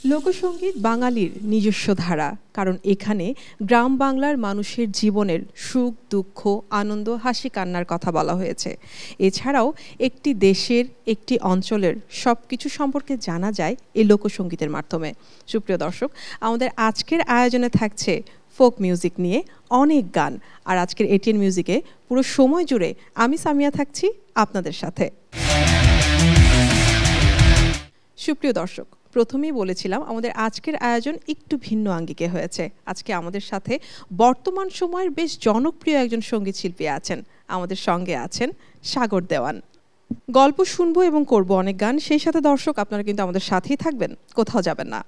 লোকসঙ্গীত বাঙালির নিজস্ব ধারা, কারণ এখানে গ্রাম বাংলার মানুষের জীবনের সুখ দুঃখ আনন্দ হাসি কান্নার কথা বলা হয়েছে। এছাড়াও একটি দেশের একটি অঞ্চলের সব কিছু সম্পর্কে জানা যায় এই লোকসঙ্গীতের মাধ্যমে। সুপ্রিয় দর্শক, আমাদের আজকের আয়োজনে থাকছে ফোক মিউজিক নিয়ে অনেক গান, আর আজকের এটিএন মিউজিকে পুরো সময় জুড়ে আমি সামিয়া থাকছি আপনাদের সাথে। সুপ্রিয় দর্শক, প্রথমেই বলেছিলাম আমাদের আজকের আয়োজন একটু ভিন্ন আঙ্গিকে হয়েছে। আজকে আমাদের সাথে বর্তমান সময়ের বেশ জনপ্রিয় একজন সঙ্গীত শিল্পী আছেন, আমাদের সঙ্গে আছেন সাগর দেওয়ান। গল্প শুনবো এবং করব অনেক গান, সেই সাথে দর্শক আপনারা কিন্তু আমাদের সাথেই থাকবেন, কোথাও যাবেন না।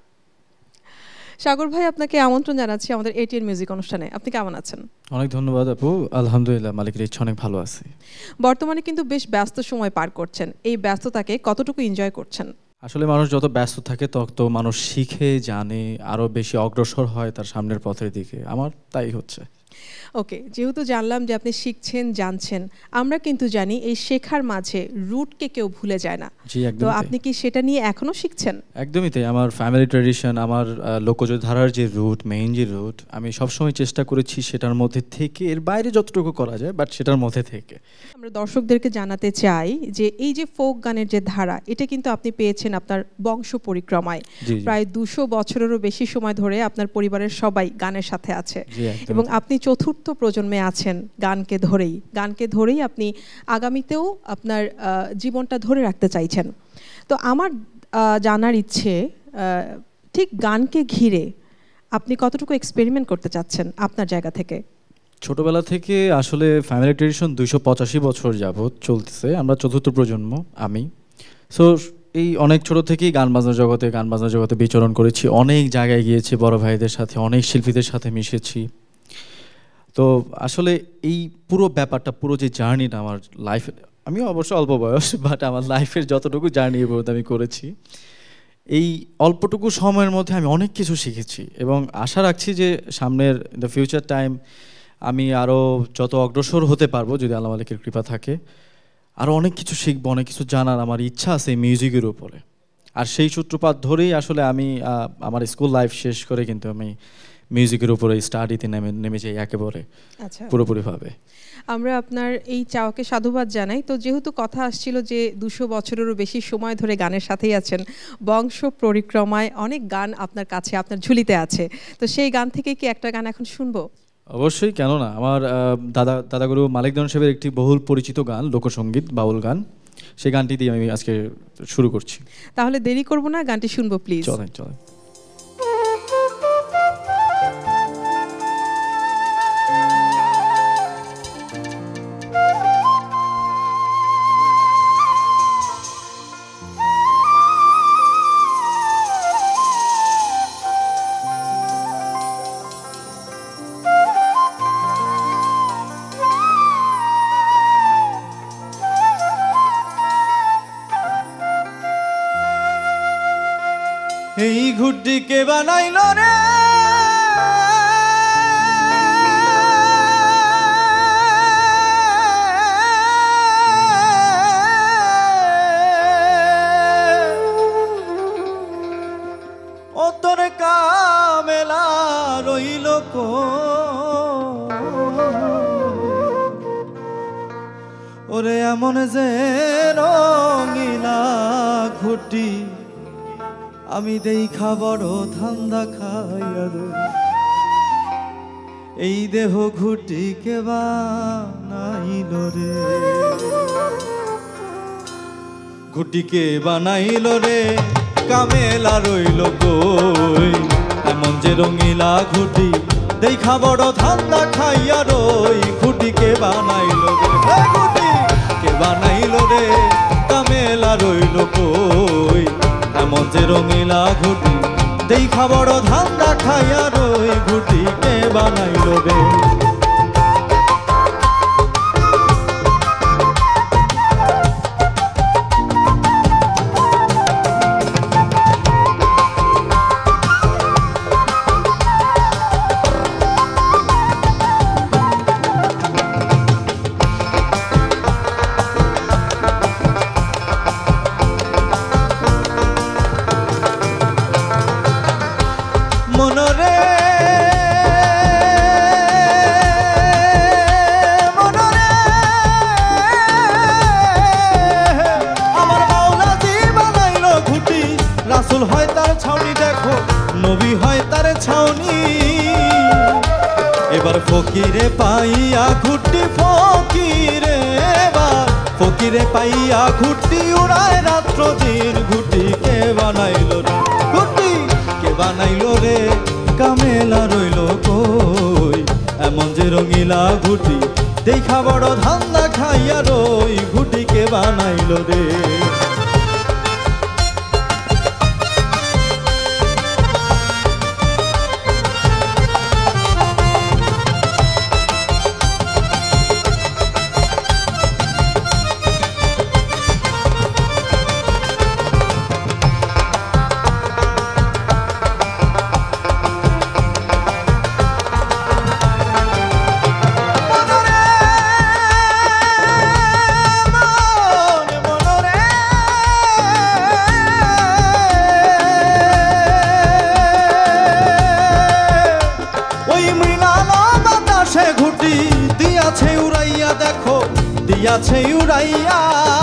সাগর ভাই, আপনাকে আমন্ত্রণ জানাচ্ছি আমাদের এটিএন মিউজিক অনুষ্ঠানে। আপনি কেমন আছেন? অনেক ধন্যবাদ আপু, আলহামদুলিল্লাহ, মালিকের ইচ্ছা অনেক ভালো আছি। বর্তমানে কিন্তু বেশ ব্যস্ত সময় পার করছেন, এই ব্যস্ততাকে কতটুকু এনজয় করছেন? আসলে মানুষ যত ব্যস্ত থাকে তত মানুষ শিখে জানে, আরো বেশি অগ্রসর হয় তার সামনের পথের দিকে। আমার তাই হচ্ছে। ওকে, যেহেতু জানলাম যে আপনি শিখছেন জানছেন, আমরা কিন্তু জানি এই শেখার মাঝে রুটকে কেউ ভুলে যায় না। তো আপনি কি সেটা নিয়ে এখনো শিখছেন? একদমই তাই। আমার ফ্যামিলি ট্র্যাডিশন, আমার লোকজ ধারার যে রুট, মেইন যে রুট, আমি সবসময় চেষ্টা করেছি সেটার মধ্যে থেকে, এর বাইরে যতটুকু করা যায় বাট সেটার মধ্যে থেকে। আমরা দর্শকদেরকে জানাতে চাই যে এই যে ফোক গানের যে ধারা, এটা কিন্তু আপনি পেয়েছেন আপনার বংশ পরিক্রমায়। প্রায় 200 বছরেরও বেশি সময় ধরে আপনার পরিবারের সবাই গানের সাথে আছে, এবং আপনি চতুর্থ প্রজন্মে আছেন গানকে ধরেই আপনি আগামীতেও আপনার জীবনটা ধরে রাখতে চাইছেন। তো আমার জানার ইচ্ছে, ঠিক গানকে ঘিরে আপনি কতটুকু এক্সপেরিমেন্ট করতে চাচ্ছেন আপনার জায়গা থেকে? ছোটবেলা থেকে আসলে ফ্যামিলি ট্র্যাডিশন 285 বছর যাবৎ চলতেছে। আমরা চতুর্থ প্রজন্ম, আমি। সো এই অনেক ছোট থেকেই গান বাজনা জগতে বিচরণ করেছি, অনেক জায়গায় গিয়েছি, বড় ভাইদের সাথে, অনেক শিল্পীদের সাথে মিশেছি। তো আসলে এই পুরো ব্যাপারটা, পুরো যে জার্নিটা আমার লাইফে, আমি অবশ্য অল্প বয়স, বাট আমার লাইফের যতটুকু জার্নি আমি করেছি, এই অল্পটুকু সময়ের মধ্যে আমি অনেক কিছু শিখেছি, এবং আশা রাখছি যে সামনের দ্য ফিউচার টাইম আমি আরও যত অগ্রসর হতে পারবো, যদি আল্লাহ মালিকের কৃপা থাকে, আরও অনেক কিছু শিখবো, অনেক কিছু জানার আমার ইচ্ছা আছে এই মিউজিকের উপরে। আর সেই সূত্রপাত ধরেই আসলে আমি আমার স্কুল লাইফ শেষ করে কিন্তু আমি মিউজিকের উপরে স্টাডিতে নেমে যাই একেবারে পুরোপুরিভাবে। আমরা আপনার এই চাওয়াকে সাধুবাদ জানাই। তো যেহেতু কথা আসছিল যে 200 বছরেরও বেশি সময় ধরে গানের সাথেই আছেন, বংশ পরিক্রমায় অনেক গান আপনার কাছে, আপনার ঝুলিতে আছে, তো সেই গান থেকে কি একটা গান এখন শুনবো? অবশ্যই, কেন না। আমার দাদাগুরু মালিক দেওয়ান সাহেবের একটি বহুল পরিচিত গান, লোকসঙ্গীত, বাউল গান, সেই গানটি দিয়ে আমি আজকে শুরু করছি। তাহলে দেরি করব না, গানটি শুনবো প্লিজ। চলেন। এই ঘুটি কে বানাইল রে, ও তোর কামেলা রইল কো, ওরে এমন যে রঙিলা ঘুটি আমি দেখা বড় ধান্দা খাইয়া রে, এই দেহ ঘুটি কে বানাইল রে, ঘুটি কে বানাইল রে, কামেলা রইল কই, এমন যে রঙিলা ঘুটি দেখা বড় ধান্দা খাইয়া রই, ঘুটি কে বানাইল রে, ঘুটি কে বানাইল রে, কামেলা রইল কই, এমন যে রঙিলা ঘুটি দেখা বড় ধান্দা খাইয়া রই, ঘুটি কে বানাইল রে। রাসূল হয় তার ছাউনি, দেখো নবী হয় তার ছাউনি। এবার ফকিরে পাইয়া ঘুরতি ফকিরে, এবার ফকিরে পাইয়া ঘুরতি উড়ায় রাত্র দিন। ঘুটি কে বানাইলো রে, ঘুটি কে বানাইলো রে, কামেলা রইল কই। এমন যে রঙিলা ঘুটি দেখা বড় ধান্দা খাইয়া রই। ঘুটি কে বানাইলো রে। দিয়াছে উড়াইয়া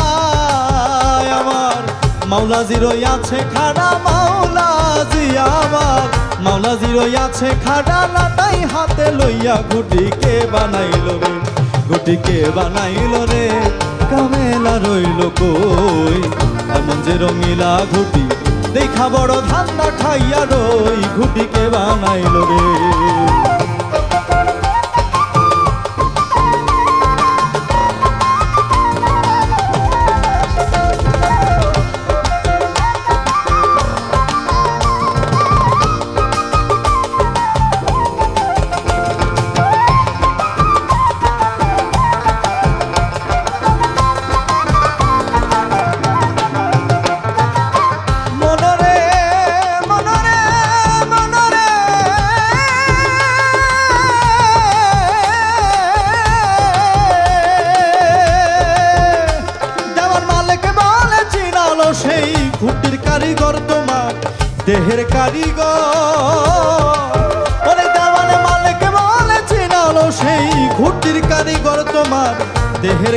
আমার মাওলাজি রইয়াছে খাড়া, মাওলাজি আমার মাওলাজি রইয়াছে খাড়া, লাটাই হাতে লইয়া। ঘুটি কে বানাইলো রে, ঘুটি কে বানাইলো রে, কামেলা রইল কই। এমন যে রঙিলা ঘুটি দেখা বড় ধান্দা খাইয়া রই। ঘুটি কে বানাইলো রে। সেই ঘুটির কারিগর তোমার দেহের কারিগর, ওরে দেওয়ানে মালিক বলে চিনালো সেই ঘুটির কারিগর তোমার দেহের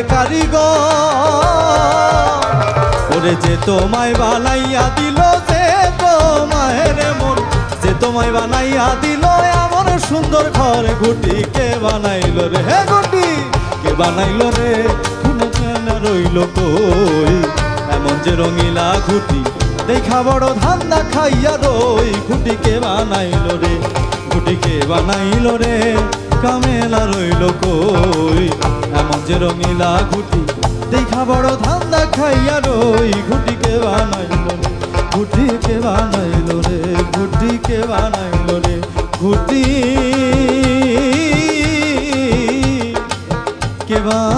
কারিগর। ওরে যে তোমায় বানাইয়া দিল, যে তোমায় রে মন, যে তোমায় বানাইয়া দিল এমন সুন্দর ঘর। ঘুটি কে বানাইলো রে, হে ঘুটি কে বানাইলো রে, রইল কই। এমন যে রঙিলা ঘুটি দেখা বড় ধান্দা খাইয়া রই। ঘুটি কে বানাইলো রে, ঘুটি কে বানাইলো রে, কামেলা রইল কই। এমন যে রঙিলা ঘুটি দেখা বড় ধান্দা খাইয়া রই। ঘুটি কে বানাইলো রে, ঘুটি কে বানাইলো রে, ঘুটি কে বানাইলো রে, ঘুটি কে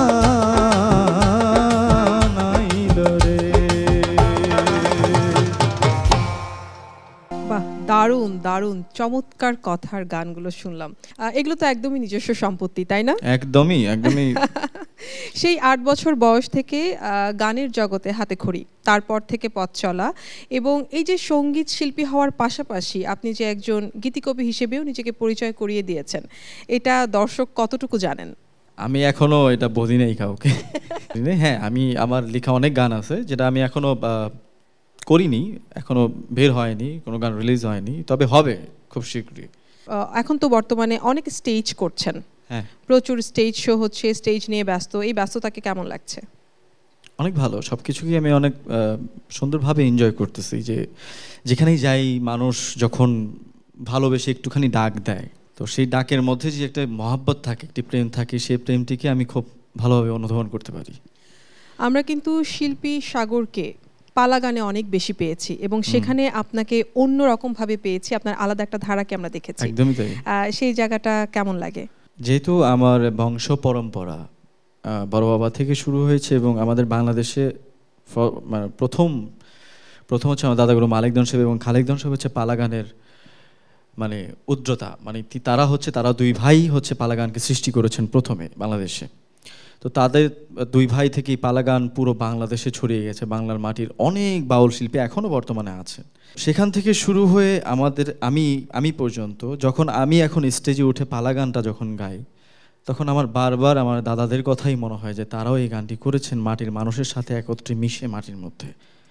দারুণ দারুণ চমৎকার কথার গানগুলো শুনলাম। এগুলো তো একদমই নিজস্ব সম্পত্তি, তাই না? একদমই একদমই। সেই 8 বছর বয়স থেকে গানের জগতে হাতেখড়ি, তারপর থেকে পথ চলা, এবং এই যে সঙ্গীত শিল্পী হওয়ার পাশাপাশি আপনি যে একজন গীতিকবি হিসেবেও নিজেকে পরিচয় করিয়ে দিয়েছেন, এটা দর্শক কতটুকু জানেন? আমি এখনো এটা বলি নাই কাউকে। হ্যাঁ, আমি আমার লেখা অনেক গান আছে যেটা আমি এখনো করিনি, এখনো বের হয়নি, কোনো গান রিলিজ হয়নি, তবে হবে খুব শীঘ্রই। এখন তো বর্তমানে অনেক স্টেজ করছেন, হ্যাঁ প্রচুর স্টেজ শো হচ্ছে, স্টেজ নিয়ে ব্যস্ত, এই ব্যস্ততাকে কেমন লাগছে? অনেক ভালো, সব কিছুকেই আমি অনেক সুন্দরভাবে এনজয় করতেছি। যে যেখানেই যাই মানুষ যখন ভালোবেসে একটুখানি ডাক দেয়, তো সেই ডাকের মধ্যে যে একটা মহাব্বত থাকে, একটি প্রেম থাকে, সেই প্রেমটিকে আমি খুব ভালোভাবে অনুধাবন করতে পারি। আমরা কিন্তু শিল্পী সাগরকে পালা গানে অনেক বেশি পেয়েছি, এবং সেখানে আপনাকে অন্যরকমভাবে পেয়েছি, আপনার আলাদা একটা ধারাকে আমরা দেখেছি। একদমই তাই। সেই জায়গাটা কেমন লাগে? যেহেতু আমার বংশ পরম্পরা বড় বাবা থেকে শুরু হয়েছে, এবং আমাদের বাংলাদেশে প্রথম হচ্ছে আমার দাদাগুরু মালিকদন সাহেব এবং খালেকদন সাহেব হচ্ছে পালা গানের মানে উদ্রতা, মানে তারা দুই ভাই হচ্ছে পালা গানকে সৃষ্টি করেছেন প্রথমে বাংলাদেশে। তো তাদের দুই ভাই থেকেই পালা গান পুরো বাংলাদেশে ছড়িয়ে গেছে, বাংলার মাটির অনেক বাউল শিল্পী এখনও বর্তমানে আছে। সেখান থেকে শুরু হয়ে আমি পর্যন্ত যখন আমি এখন স্টেজে উঠে পালা গানটা যখন গাই, তখন আমার বারবার আমার দাদাদের কথাই মনে হয় যে তারাও এই গানটি করেছেন মাটির মানুষের সাথে একত্রে মিশে মাটির মধ্যে।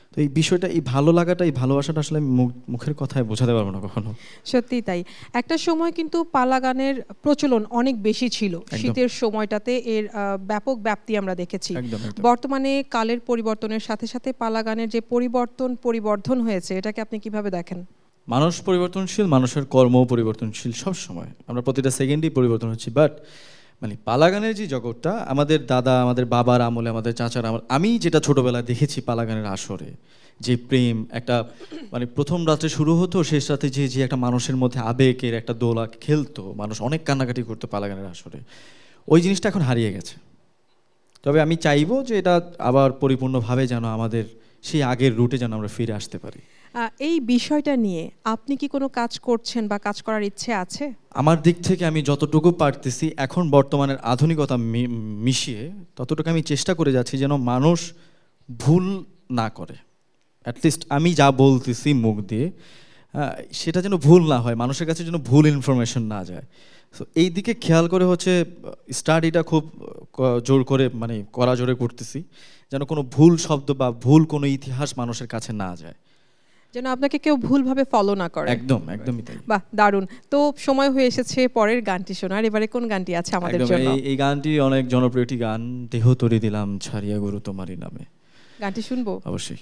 তো এই বিষয়টা, এই ভালো লাগাটা, এই ভালোবাসাটা আসলে আমি মুখের কথায় বোঝাতে পারবো না কখনো। সত্যি তাই। একটা সময় কিন্তু পালা গানের প্রচলন অনেক বেশি ছিল, শীতের সময়টাতে এর ব্যাপক ব্যাপ্তি আমরা দেখেছি। বর্তমানে কালের পরিবর্তনের সাথে সাথে পালা গানের যে পরিবর্ধন হয়েছে, এটাকে আপনি কিভাবে দেখেন? মানুষ পরিবর্তনশীল, মানুষের কর্মও পরিবর্তনশীল, সব সময় আমরা প্রতিটা সেকেন্ডেই পরিবর্তন হচ্ছি। বাট মানে পালা গানের যে জগৎটা, আমাদের দাদা, আমাদের বাবার আমলে, আমাদের চাচার আমলে, আমি যেটা ছোটবেলায় দেখেছি পালা গানের আসরে, যে প্রেম একটা মানে প্রথম রাত্রে শুরু হতো, শেষ রাতে যে একটা মানুষের মধ্যে আবেগের একটা দোলা খেলতো, মানুষ অনেক কান্নাকাটি করতো পালা গানের আসরে, ওই জিনিসটা এখন হারিয়ে গেছে। তবে আমি চাইবো যে এটা আবার পরিপূর্ণভাবে যেন আমাদের সেই আগের রুটে যেন আমরা ফিরে আসতে পারি। এই বিষয়টা নিয়ে আপনি কি কোনো কাজ করছেন বা কাজ করার ইচ্ছে আছে? আমার দিক থেকে আমি যতটুকু পারতেছি এখন বর্তমানের আধুনিকতা মিশিয়ে ততটুকু আমি চেষ্টা করে যাচ্ছি যেন মানুষ ভুল না করে। অ্যাটলিস্ট আমি যা বলতেছি মুখ দিয়ে সেটা যেন ভুল না হয়, মানুষের কাছে যেন ভুল ইনফরমেশন না যায়। সো এই দিকে খেয়াল করে হচ্ছে স্টাডিটা খুব জোর করে মানে করা জোরে করতেছি, যেন কোনো ভুল শব্দ বা ভুল কোনো ইতিহাস মানুষের কাছে না যায়, যেন আপনাকে কেউ ভুলভাবে ফলো না করে। একদমই তাই। বাহ, দারুণ। তো সময় হয়ে এসেছে পরের গানটি শোনার। এবারে কোন গানটি আছে আমাদের জন্য? এই গানটি অনেক জনপ্রিয় একটি গান, দেহ তরি দিলাম ছাড়িয়া গুরু তোমারই নামে। গানটি শুনবো অবশ্যই।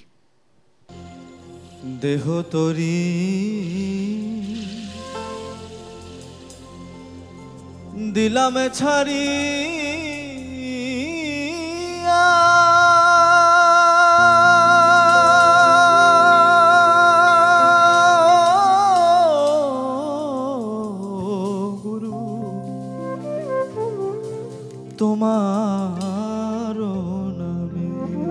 দেহ তরি দিলাম ছাড়িয়া তোমার নামে।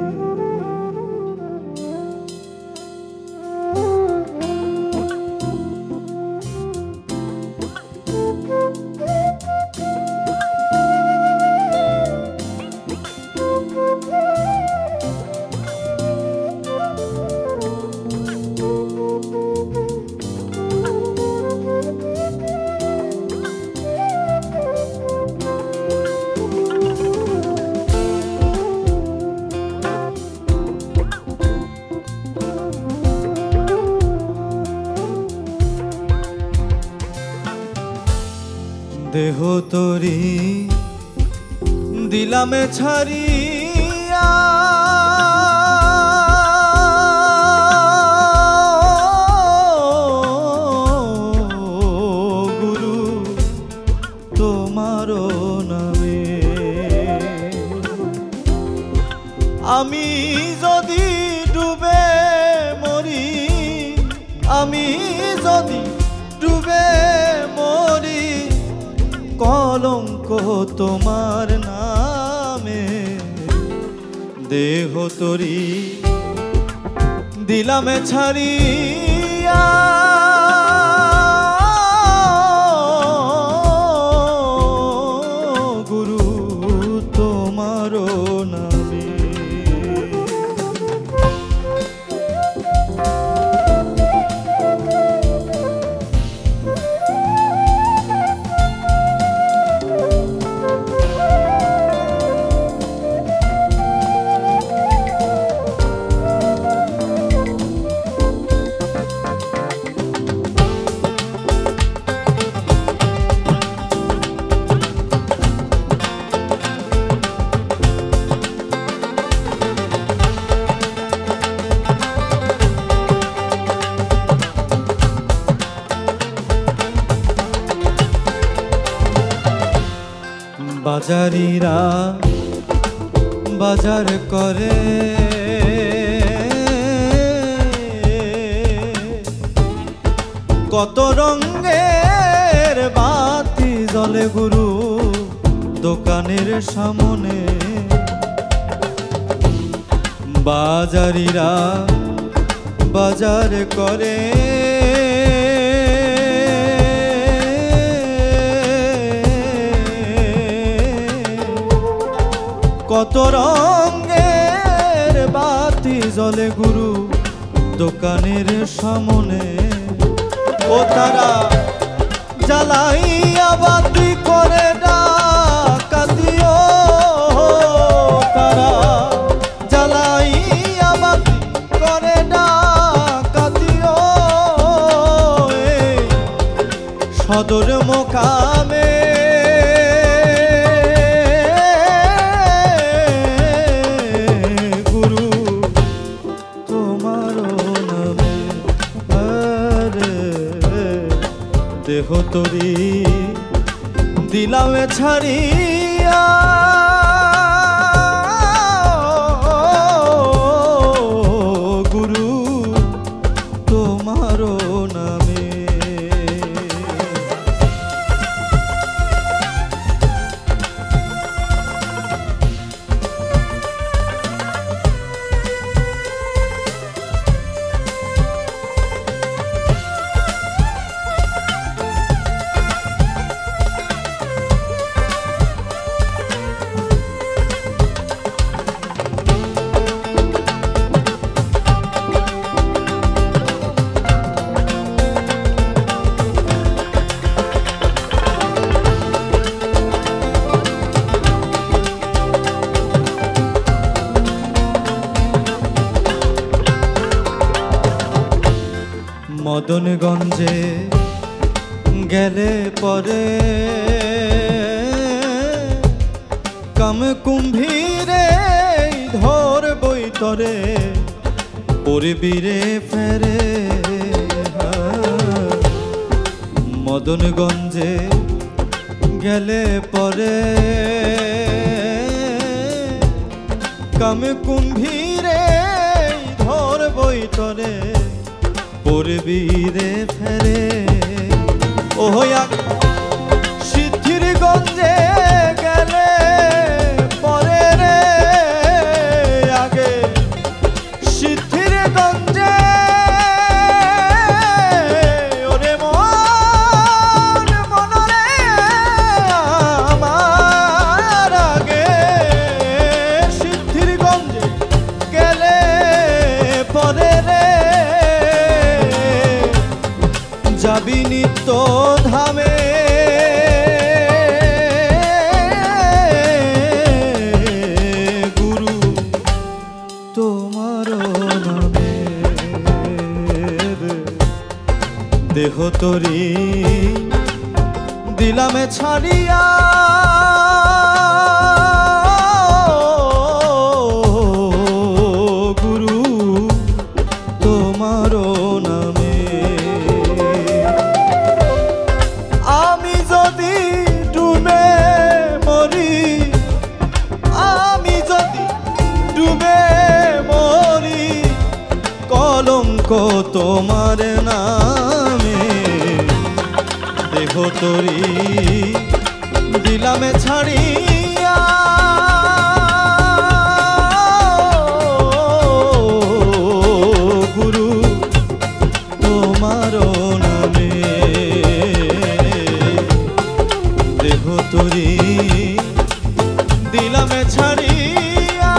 দেহ তরি দিলামে ছাড়িয়া গুরু তোমার নামে। আমি যদি ডুবে মরি, আমি যদি ডুবে মরি, কলঙ্ক তোমার নামে। দেহ তরি দিলামে ছাড়িয়া গুরু তোমার নামে। বাজারিরা বাজার করে, কত রঙের বাতি জ্বলে গুরু দোকানের সামনে। বাজারিরা বাজার করে, কত রঙের বাতি জ্বলে গুরু দোকানের সামনে। ও তারা জ্বালাইয়া বাতি করে ডাকাতিও, তারা জ্বালাইয়া বাতি আমারে ডাকাতিও সদর মোকামে গুরু তোমার নামে দেহ তরি দিলামে ছাড়িয়া গুরু তোমার নামে মদনগঞ্জে গেলে পরে কাম কুম্ভীরে ধর বৈতরে পরিবীরে ফেরে মদনগঞ্জে গেলে পরে কাম কুম্ভীরে ধর বৈতরে পরবীরে ফেরে ওহয়া সিদ্ধির গঞ্জে গেলে পরে রে আগে সিদ্ধির গঞ্জে ওরে মন মনরে আমার আগে সিদ্ধির গঞ্জে গেলে পরে রে যাবি নিত্য ধামে গুরু তোমার নামে দেহ তরি দিলামে ছাড়িয়া গুরু তোমার নামে আমি যদি ডুবে মরি আমি যদি ডুবে মরি কলঙ্ক তোমার নামে দেহ তরি দিলামে ছাড়িয়া গুরু তোমার নামে দেহ তরি দিলামে ছাড়িয়া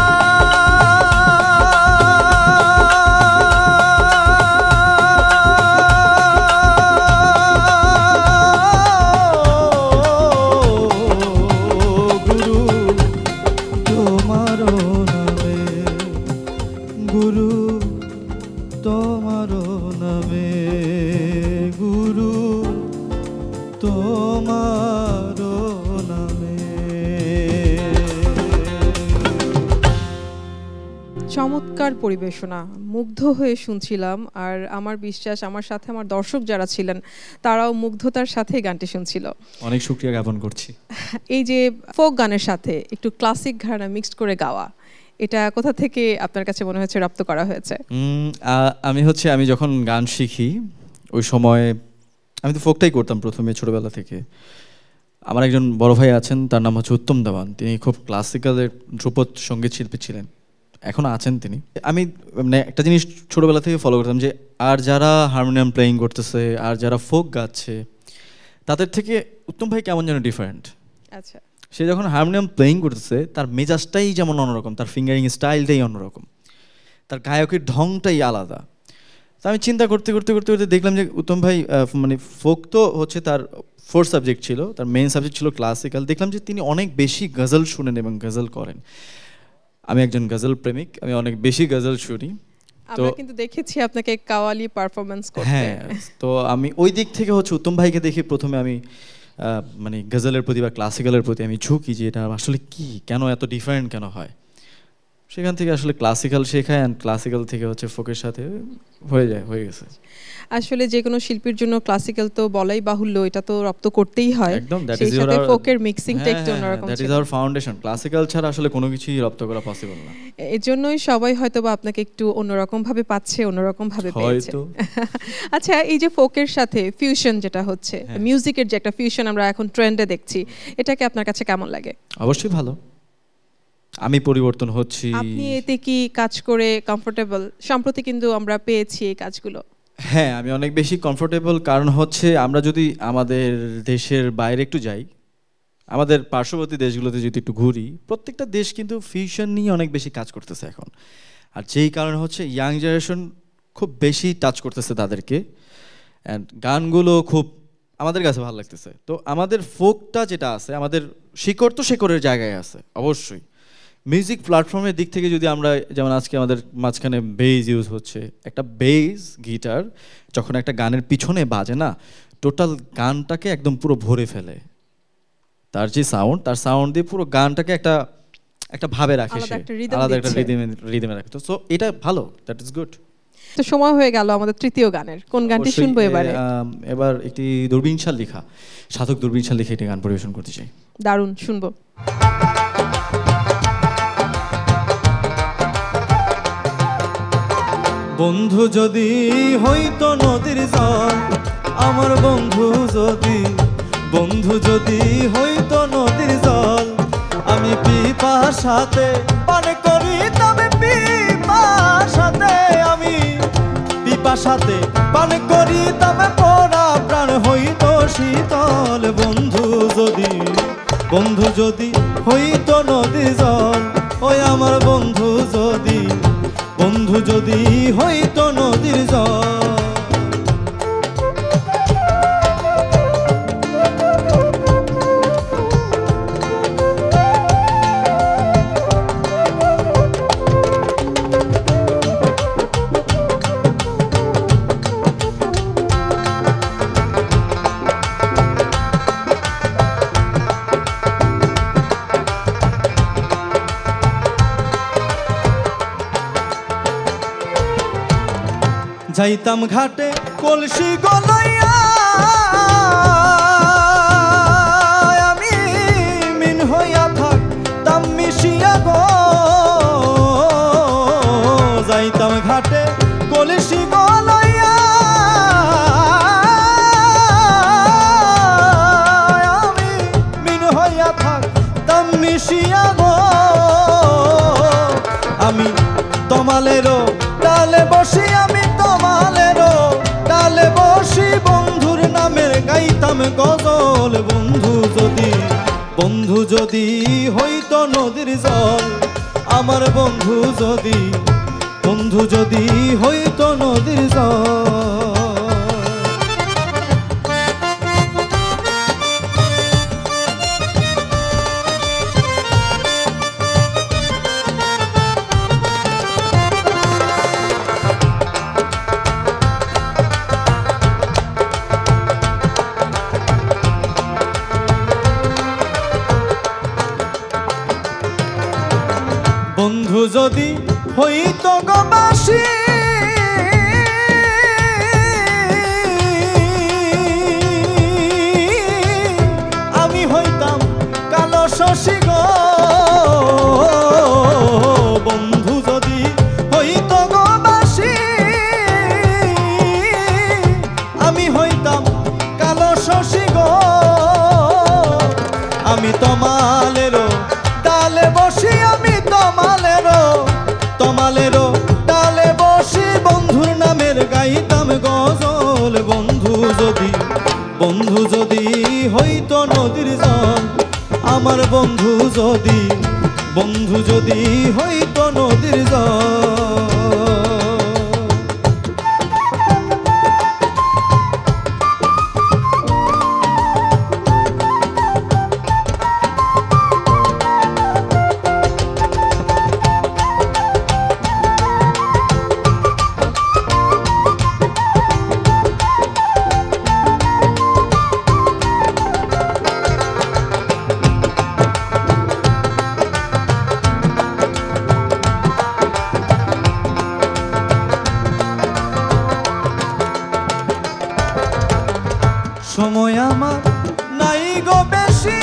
গুরু তোমার নামে গুরু তোমার নামে গুরু তোমার নামে চমৎকার পরিবেশনা, মুগ্ধ হয়ে শুনছিলাম। আর আমার বিশ্বাস আমার সাথে আমার দর্শক যারা ছিলেন তারাও মুগ্ধতার সাথে গানটি শুনছিল। অনেক শুকরিয়া জ্ঞাপন করছি। এই যে ফোক গানের সাথে একটু ক্লাসিক ঘরানা মিক্সড করে গাওয়া, এটা কোথা থেকে আপনার কাছে মনে হচ্ছে রপ্ত করা হয়েছে? আমি যখন গান শিখি ওই সময় আমি তো ফোকটাই করতাম প্রথমে ছোটবেলা থেকে। আমার একজন বড় ভাই আছেন, তার নাম হচ্ছে উত্তম দেওয়ান। তিনি খুব ক্লাসিক্যালের ধ্রুপদ সঙ্গীত শিল্পী ছিলেন, এখনও আছেন তিনি। আমি মানে একটা জিনিস ছোটোবেলা থেকে ফলো করতাম যে আর যারা হারমোনিয়াম প্লেয়িং করতেছে আর যারা ফোক গাচ্ছে তাদের থেকে উত্তম ভাই কেমন যেন ডিফারেন্ট। আচ্ছা, সে যখন হারমোনিয়াম প্লেয়িং করতেছে তার মেজাজটাই যেমন অন্যরকম, তার ফিঙ্গারিং স্টাইলটাই অন্যরকম, তার গায়কের ঢংটাই আলাদা। তো আমি চিন্তা করতে করতে করতে করতে দেখলাম যে উত্তম ভাই মানে ফোক তো হচ্ছে তার ফোর্থ সাবজেক্ট ছিল, তার মেইন সাবজেক্ট ছিল ক্লাসিক্যাল। দেখলাম যে তিনি অনেক বেশি গজল শুনেন এবং গজল করেন। আমি একজন গজল প্রেমিক, আমি অনেক বেশি গজল শুনি। আমরা কিন্তু দেখেছি আপনাকে কাওয়ালি পারফরম্যান্স করতে। হ্যাঁ, তো আমি ওই দিক থেকে হচ্ছে উত্তম ভাইকে দেখে প্রথমে আমি মানে গজলের প্রতি বা ক্লাসিক্যালের প্রতি আমি ঝুঁকি যে এটা আসলে কি, কেন এত ডিফারেন্ট কেন হয়। সেখান থেকে আসলে ক্লাসিক্যাল শেখায়, অ্যান্ড ক্লাসিক্যাল থেকে হচ্ছে ফোকের সাথে হয়ে গেছে। আসলে যে কোনো শিল্পীর জন্য ক্লাসিক্যাল তো বলাই বাহুল্য, এটা তো রপ্ত করতেই হয়। একদম, সেই সাথে ফোকের মিক্সিংটা একটু অন্যরকম। That is our foundation. Classical ছাড়া আসলে কোনো কিছুই রপ্ত করা পসিবল না। এজন্যই সবাই হয়তোবা আপনাকে একটু অন্যরকম ভাবে পাচ্ছে, অন্যরকম ভাবে পেয়েছে। আচ্ছা, এই যে ফোকের সাথে ফিউশন যেটা হচ্ছে, মিউজিকের যে একটা ফিউশন আমরা এখন ট্রেন্ডে দেখছি, এটাকে আপনার কাছে কেমন লাগে? অবশ্যই ভালো, আমি পরিবর্তন হচ্ছি। আপনি এতে কি কাজ করে কমফোর্টেবল? সম্প্রতি কিন্তু আমরা পেয়েছি এই কাজগুলো। হ্যাঁ, আমি অনেক বেশি কমফোর্টেবল, কারণ হচ্ছে আমরা যদি আমাদের দেশের বাইরে একটু যাই, আমাদের পার্শ্ববর্তী দেশগুলোতে যদি একটু ঘুরি, প্রত্যেকটা দেশ কিন্তু ফিউশন নিয়ে অনেক বেশি কাজ করতেছে এখন। আর যেই কারণে হচ্ছে ইয়াং জেনারেশন খুব বেশি টাচ করতেছে তাদেরকে, অ্যান্ড গানগুলো খুব আমাদের কাছে ভালো লাগতেছে। তো আমাদের ফোকটা যেটা আছে, আমাদের শিকড় তো শিকড়ের জায়গায় আছে অবশ্যই। মিউজিক প্ল্যাটফর্মের দিক থেকে যদি আমরা, যেমন আজকে আমাদের মাঝখানে বেজ ইউজ হচ্ছে, একটা বেজ গিটার যখন একটা গানের পিছনে বাজে না, টোটাল গানটাকে একদম পুরো ভরে ফেলে। তার যে সাউন্ড, তার সাউন্ড দিয়ে পুরো গানটাকে একটা ভাবে রাখে, সে আলাদা একটা রিদমে রাখে। তো সো এটা ভালো, দ্যাট ইজ গুড। তো সময় হয়ে গেল আমাদের তৃতীয় গানের, কোন গানটি শুনবো এবারে? এবার একটি দূরবীন শাল লেখা, সাধক দূরবীন শাল লিখে একটি গান পরিবেশন করতে চাই। দারুণ, শুনবো। বন্ধু যদি হইতো নদীর জল, আমার বন্ধু যদি হইতো নদীর জল, আমি পিপাসাতে পান করিতাম, পিপাসাতে পান করিতাম, পোড়া প্রাণ হইতো শীতল। বন্ধু যদি হইতো নদীর জল, ওই আমার বন্ধু যদি হইতো নদীর জল। যাইতাম ঘাটে কলসি গলাইয়া, আমি মিন হইয়া থাকতাম মিশিয়া গো। যাইতাম ঘাটে কলসি গলাইয়া, আমি মিন হইয়া থাকতাম মিশিয়া গো। আমি তমালেরও ডালে বসি, ডালে বসি বন্ধুর নামের গাইতাম গজল। বন্ধু যদি হইতো নদীর জল, আমার বন্ধু যদি হইতো নদীর জল। বন্ধু যদি হইতো গবাসী, আমি হইতাম কালো শশী গো। বন্ধু যদি হইতো গবাসী, আমি হইতাম কালো শশী গো। আমি তমালেরও ডালে বসি, তমালেরও ডালে বসি বন্ধুর নামের গাইতাম গজল। বন্ধু যদি হইতো নদীর জল, আমার বন্ধু যদি হইতো নদীর জল। সময় আমার নাই গো বেশি,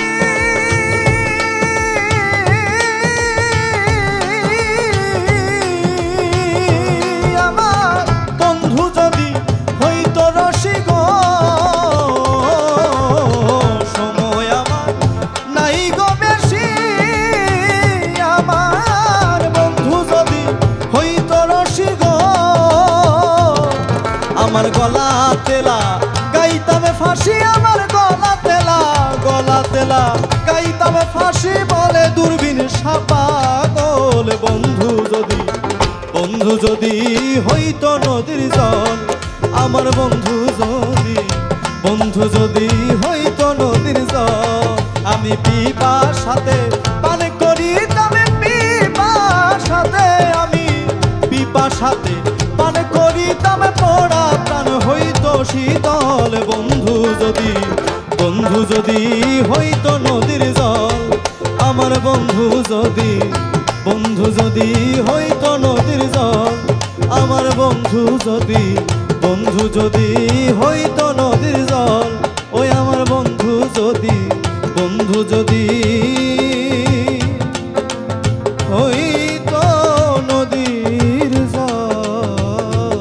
আমার বন্ধু যদি হইতো রসিক, সময় আমার নাই গো বেশি, আমার বন্ধু যদি হইতো রসিক, আমার গলা তেলা গাইতামে ফাঁসি, আমার গলা তেলা গাইতামে ফাঁসি, বলে দূরবীন সাপাগল। বন্ধু যদি হইতো নদীর জল, আমার বন্ধু যদি হইতো নদীর জল, আমি পিপাসাতে পান করিতামে, আমি পিপাসাতে পান করিতামে, পোড়া প্রাণ হইতো শীতল। বন্ধু যদি হইতো নদীর জল, আমার বন্ধু যদি হইতো নদীর জল, আমার বন্ধু যদি হইতো নদীর জল, ওই আমার বন্ধু যদি হইতো নদীর জল।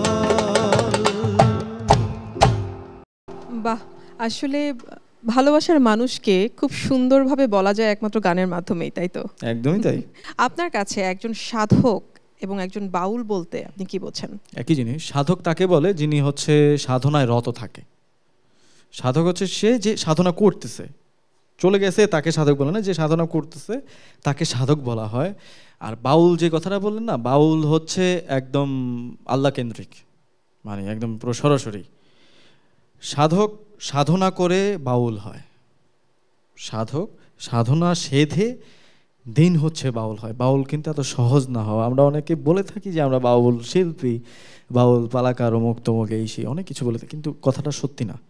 বাহ, আসলে ভালোবাসার মানুষকে খুব সুন্দরভাবে বলা যায় একমাত্র গানের মাধ্যমেই, তাই তো? একদমই তাই। আপনার কাছে একজন সাধক এবং একজন বাউল বলতে আপনি কি বোঝেন? একই জিনিস। সাধক তাকে বলে যিনি হচ্ছে সাধনায় রত থাকে। সাধক হচ্ছে সে যে সাধনা করতেছে, চলে গেছে তাকে সাধক বলে না, যে সাধনা করতেছে তাকে সাধক বলা হয়। আর বাউল যে কথাটা বললেন না, বাউল হচ্ছে একদম আল্লাহ কেন্দ্রিক, মানে একদম পুরো সরাসরি। সাধক সাধনা করে বাউল হয়, সাধক সাধনা সেধে দিন হচ্ছে বাউল হয়। বাউল কিন্তু এত সহজ না হওয়া। আমরা অনেকে বলে থাকি যে আমরা বাউল শিল্পী, বাউল পালাকার, অমুক তমুক, এই সেই অনেক কিছু বলে থাকি, কিন্তু কথাটা সত্যি না।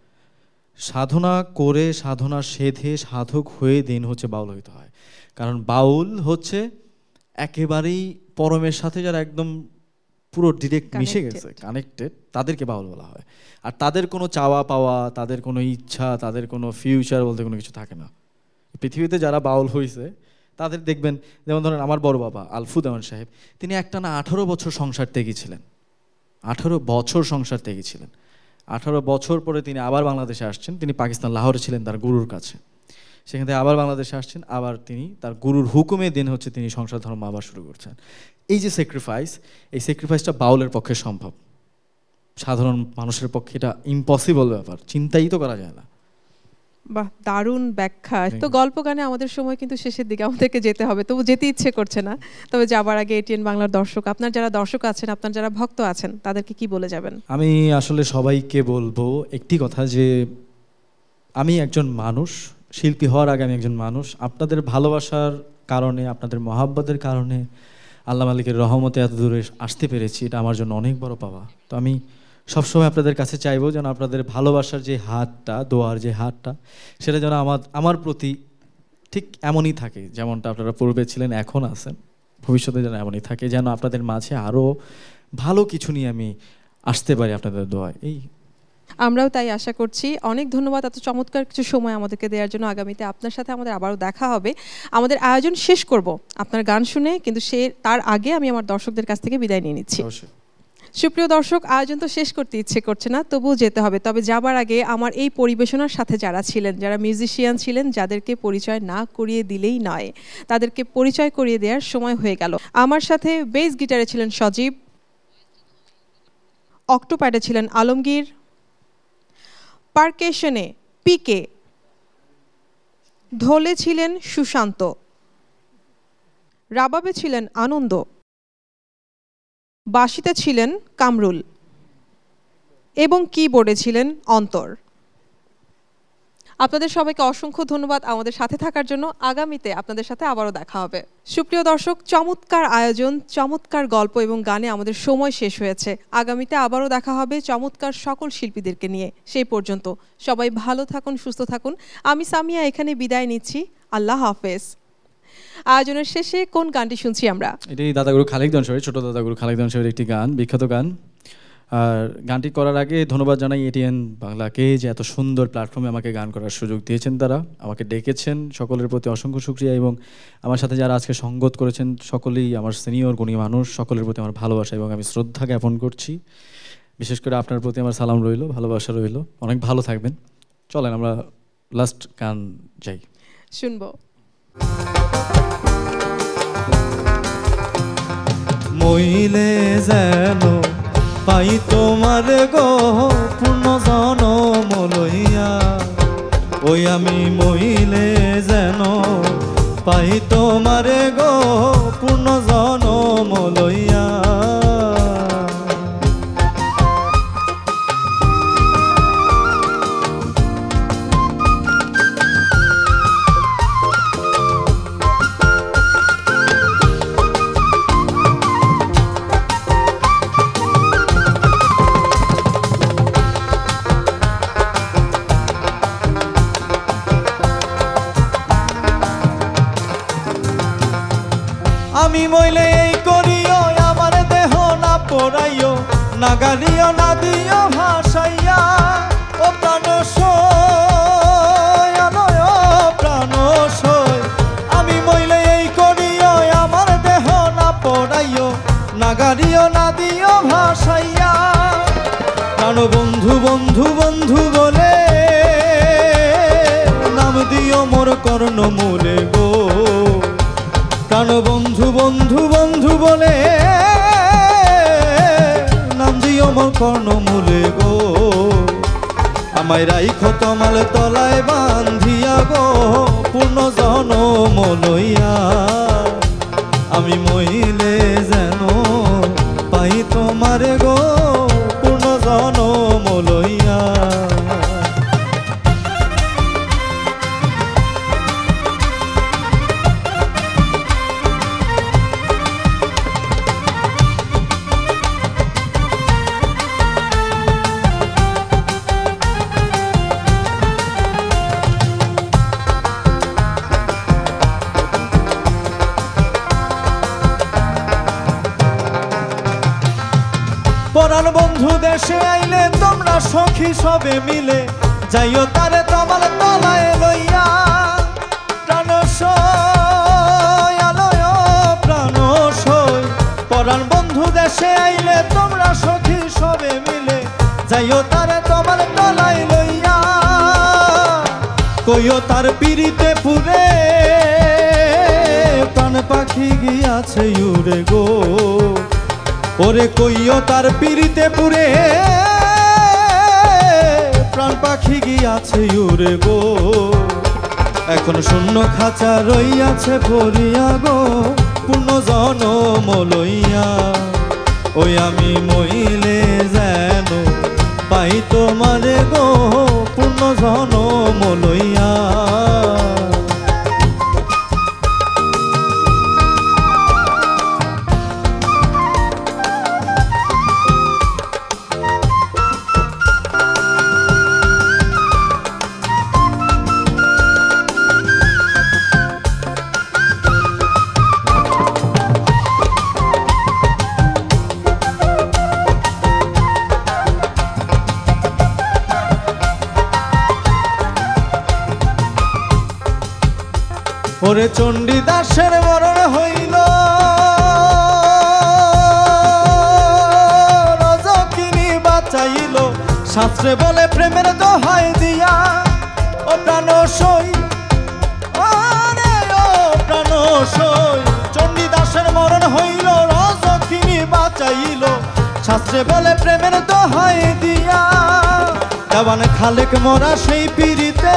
সাধনা করে সাধনা সেধে সাধক হয়ে দিন হচ্ছে বাউল হইতে হয়। কারণ বাউল হচ্ছে একেবারেই পরমের সাথে যারা একদম পুরো ডিরেক্ট মিশে গেছে, কানেক্টেড, তাদেরকে বাউল বলা হয়। আর তাদের কোনো চাওয়া পাওয়া, তাদের কোনো ইচ্ছা, তাদের কোনো ফিউচার বলতে কোনো কিছু থাকে না। পৃথিবীতে যারা বাউল হয়েছে তাদের দেখবেন, যেমন ধরেন আমার বড় বাবা আলফু দেওয়ান সাহেব, তিনি একটানা 18 বছর সংসার ত্যাগী ছিলেন। 18 বছর সংসার ত্যাগী ছিলেন। 18 বছর পরে তিনি আবার বাংলাদেশে আসছেন। তিনি পাকিস্তান লাহোরে ছিলেন তার গুরুর কাছে, সেখান থেকে আবার বাংলাদেশে আসছেন, আবার তিনি তার গুরুর হুকুমে দিন হচ্ছে তিনি সংসার ধর্ম আবার শুরু করছেন। এই যে স্যাক্রিফাইস, এই স্যাক্রিফাইসটা বাউলের পক্ষে সম্ভব, সাধারণ মানুষের পক্ষে এটা ইম্পসিবল ব্যাপার, চিন্তাই তো করা যায় না। বাহ, দারুণ ব্যাখ্যা। তো গল্প গানে আমাদের সময় কিন্তু শেষের দিকে, আমাদেরকে যেতে হবে, তবু যেতে ইচ্ছে করছে না। তবে যাবার আগে এটিএন বাংলার দর্শক, আপনার যারা দর্শক আছেন, আপনার যারা ভক্ত আছেন, তাদেরকে কি বলে যাবেন? আমি আসলে সবাইকে বলবো একটি কথা, যে আমি একজন মানুষ, শিল্পী হওয়ার আগে আমি একজন মানুষ। আপনাদের ভালোবাসার কারণে, আপনাদের মহাব্বতের কারণে আল্লাহ মালিকের রহমতে এত দূরে আসতে পেরেছি, এটা আমার জন্য অনেক বড় পাওয়া। তো আমি সবসময় আপনাদের কাছে চাইবো যেন আপনাদের ভালোবাসার যে হাতটা, দোয়ার যে হাতটা, সেটা যেন আমার প্রতি ঠিক এমনই থাকে, যেমনটা আপনারা পূর্বে ছিলেন, এখন আছেন, ভবিষ্যতে যেন এমনই থাকে, যেন আপনাদের মাঝে আরও ভালো কিছু নিয়ে আমি আসতে পারি আপনাদের দোয়ায়। এই আমরাও তাই আশা করছি। অনেক ধন্যবাদ এত চমৎকার কিছু সময় আমাদেরকে দেওয়ার জন্য। আগামীতে আপনার সাথে আমাদের আবারও দেখা হবে। আমাদের আয়োজন শেষ করব আপনার গান শুনে, কিন্তু তার আগে আমি আমার দর্শকদের কাছ থেকে বিদায় নিয়ে নিচ্ছি। সুপ্রিয় দর্শক, আয়োজন তো শেষ করতে ইচ্ছে করছে না, তবুও যেতে হবে। তবে যাবার আগে আমার এই পরিবেশনার সাথে যারা ছিলেন, যারা মিউজিশিয়ান ছিলেন, যাদেরকে পরিচয় না করিয়ে দিলেই নয়, তাদেরকে পরিচয় করিয়ে দেওয়ার সময় হয়ে গেল। আমার সাথে বেস গিটারে ছিলেন সজীব, অক্টোপ্যাডে ছিলেন আলমগীর, পারকেশনে পিকে, ঢোলে ছিলেন সুশান্ত, রাবাবে ছিলেন আনন্দ, বাঁশিতে ছিলেন কামরুল এবং কিবোর্ডে ছিলেন অন্তর। আপনাদের সবাইকে অসংখ্য ধন্যবাদ আমাদের সাথে থাকার জন্য। আগামীতে আপনাদের সাথে আবারও দেখা হবে। সুপ্রিয় দর্শক, চমৎকার আয়োজন, চমৎকার গল্প এবং গানে আমাদের সময় শেষ হয়েছে। আগামীতে আবারও দেখা হবে চমৎকার সকল শিল্পীদেরকে নিয়ে। সেই পর্যন্ত সবাই ভালো থাকুন, সুস্থ থাকুন। আমি সামিয়া এখানে বিদায় নিচ্ছি। আল্লাহ হাফেজ। আয়োজনের শেষে কোন গানটি শুনছি আমরা? এটাই দাদাগুরু খালেক দনসরের, ছোট দাদাগুরু খালেক দনসরের একটি গান, বিখ্যাত গান, আর গানটি করার আগে ধন্যবাদ জানাই এটিএন বাংলাকে যে এত সুন্দর প্ল্যাটফর্মে আমাকে গান করার সুযোগ দিয়েছেন, তারা আমাকে ডেকেছেন, সকলের প্রতি অসংখ্য শুকরিয়া। এবং আমার সাথে যারা আজকে সঙ্গত করেছেন সকলেই আমার সিনিয়র গুণী মানুষ, সকলের প্রতি আমার ভালোবাসা এবং আমি শ্রদ্ধা জ্ঞাপন করছি। বিশেষ করে আপনার প্রতি আমার সালাম রইল, ভালোবাসা রইল, অনেক ভালো থাকবেন। চলেন আমরা লাস্ট গান যাই, শুনবো। মইলে যেন পাই তোমার গো পূর্ণ জনম লইয়া, ওই আমি মইলে যেন পাই তোমার গো পূর্ণ জনম লইয়া। আমি মইলে এই করিও আমার দেহ না পড়াইও, না গালিও না দিও ভাসাইয়া, ও প্রাণ সই আনয় প্রাণ সই। আমি মইলে এই করিও আমার দেহ না পড়াইও, না গালিও না দিও ভাসাইয়া, প্রাণ বন্ধু বন্ধু বন্ধু বলে নাম দিও মোর কর্ণ মূলে গো। প্রাণ বন্ধু বন্ধু বন্ধু বলে নাম দিও মোর কর্ণ মূলে গো। আমায় রাইখো তমাল তলায় বান্ধিয়া গো পূর্ণ জনম লইয়া। আমি মইলে যেন পাই তোমারে গো পূর্ণ জনম লইয়া। পরাণ বন্ধু দেশে আইলে তোমরা সখী সবে মিলে যাইও তারে তমাল তলায় লইয়া। প্রাণ সই আলয় প্রাণ সই। পরাণ বন্ধু দেশে আইলে তোমরা সখী সবে মিলে যাইও তারে তমাল তলায় লইয়া। কইও তার পিড়িতে পুরে প্রাণ পাখি গিয়াছে উড়ে গো। ওরে কইও তার পিড়িতে পুরে প্রাণ পাখি গিয়াছে উড়ে গো। এখন শূন্য খাঁচা রইয়াছে ভরিয়া গো পূর্ণ জনম লইয়া। ওই আমি মইলে যেন পাই তোমারে গো পূর্ণ জনম লইয়া। ওরে চণ্ডীদাসের মরণ হইল রজকিনী বাঁচাইল, শাস্ত্রে বলে প্রেমের দোহাই দিয়া। ও প্রাণ সই আরে ও প্রাণ সই। চণ্ডীদাসের মরণ হইল রজকিনী বাঁচাইল, শাস্ত্রে বলে প্রেমের দোহাই দিয়া। দেওয়ান খালেক মরা সেই পিড়িতে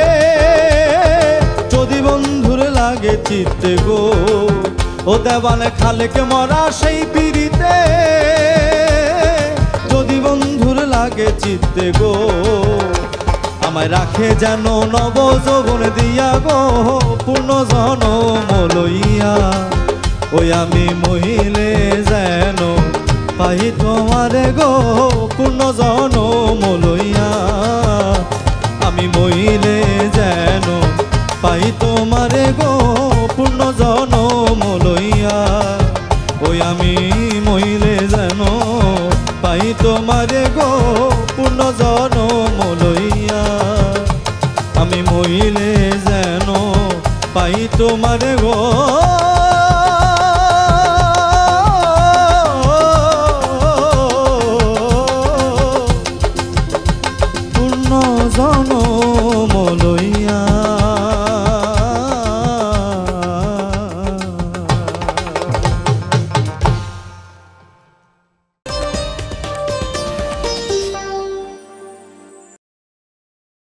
যদি বন্ধুর লাগে চিত্তে গো। ও দেওয়ান খালেক মরা সেই পিড়িতে যদি বন্ধুর লাগে চিত্তে গো। আমায় রাখে যেন নব যৌবন দিয়া গো পূর্ণ জনম লইয়া। ওই আমি মইলে যেন পাই তোমারে গো পূর্ণ জনম লইয়া। আমি মইলে যেন পাই তোমারে গো পূর্ণ জনম লইয়া। ওই আমি মইলে যেন পাই তোমার তোমারে গো পূর্ণ জনম লইয়া আমি মইলে যেন পাই তোমারে গো